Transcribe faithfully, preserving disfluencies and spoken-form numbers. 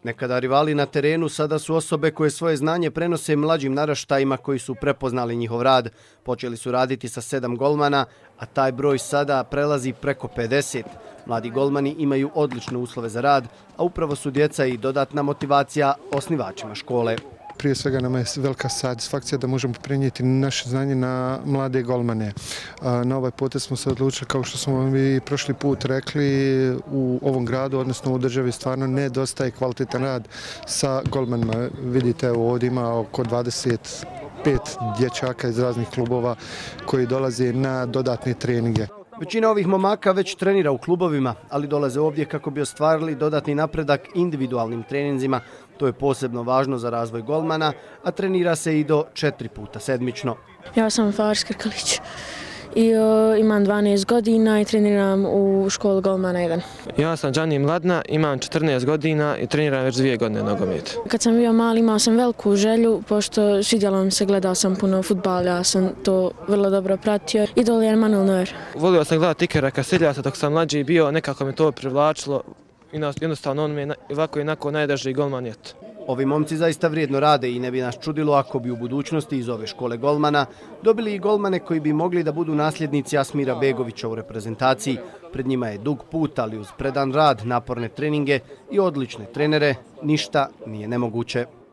Nekada rivali na terenu sada su osobe koje svoje znanje prenose mlađim naraštajima koji su prepoznali njihov rad. Počeli su raditi sa sedam golmana, a taj broj sada prelazi preko pedeset. Mladi golmani imaju odlične uslove za rad, a upravo su djeca i dodatna motivacija osnivačima škole. Prije svega nama je velika satisfakcija da možemo prenijeti naše znanje na mlade golmane. Na ovaj potez smo se odlučili, kao što smo vam i prošli put rekli, u ovom gradu, odnosno u državi, stvarno nedostaje kvalitetan rad sa golmanima. Vidite, ovdje ima oko dvadeset pet dječaka iz raznih klubova koji dolaze na dodatne treninge. Većina ovih momaka već trenira u klubovima, ali dolaze ovdje kako bi ostvarili dodatni napredak individualnim treninzima. To je posebno važno za razvoj golmana, a trenira se i do četiri puta sedmično. Ja sam Faris Krkalić i uh, imam dvanaest godina i treniram u školi golmana jedan. Ja sam Đani Mladna, imam četrnaest godina i treniram već dvije godine nogomet. Kad sam bio mali imao sam veliku želju, pošto svidjelo mi se, gledao sam puno fudbala, ja sam to vrlo dobro pratio. Idol je Manuel Neuer. Volio sam gledati Ikera Kasiljasa dok sam mlađi bio, nekako me to privlačilo. Jednostavno on mi je ovako i onako najdraži golman je. Ovi momci zaista vrijedno rade i ne bi nas čudilo ako bi u budućnosti iz ove škole golmana dobili i golmane koji bi mogli da budu nasljednici Asmira Begovića u reprezentaciji. Pred njima je dug put, ali uz predan rad, naporne treninge i odlične trenere ništa nije nemoguće.